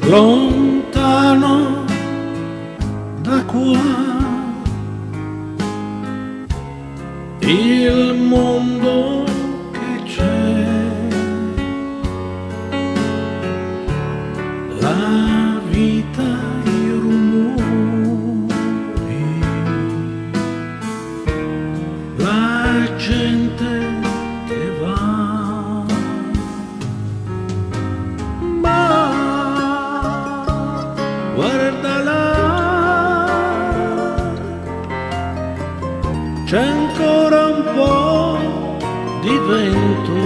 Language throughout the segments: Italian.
lontano da qua, il mondo che c'è, la vita, i rumori, la gente che va. Ma guarda là, c'è ancora un po' di vento,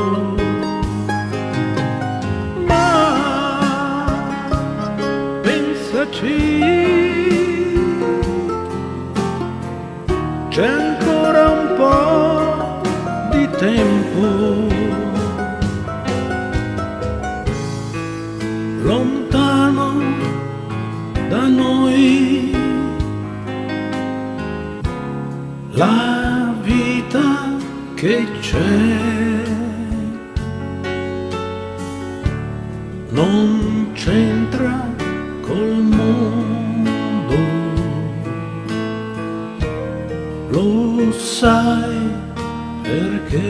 ma pensaci, c'è ancora un po' di tempo. Lontano da noi la vita che c'è non c'entra col mondo, lo sai perché?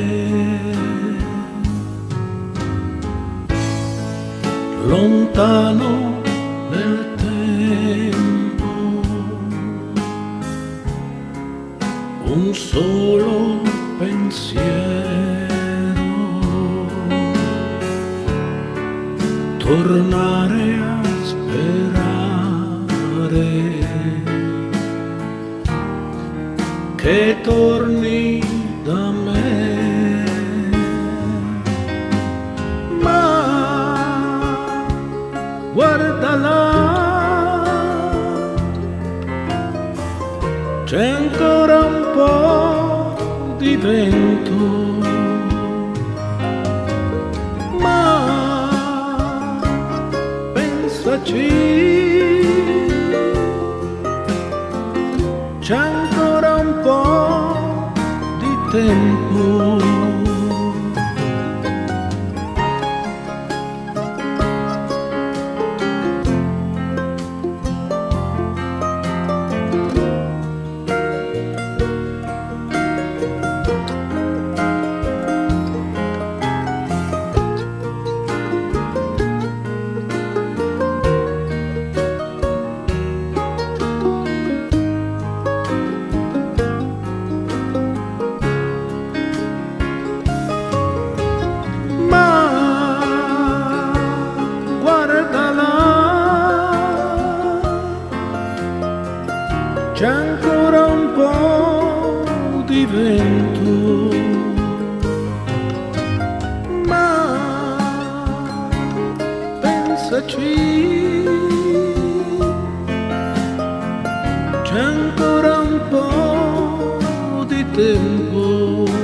Lontano nel tempo, un solo pensiero, tornare a sperare che torni da me. Ma guarda là, c'è ancora un po' di vento, ma pensaci, c'è ancora un po' di tempo. C'è ancora un po' di vento, ma pensaci, c'è ancora un po' di tempo.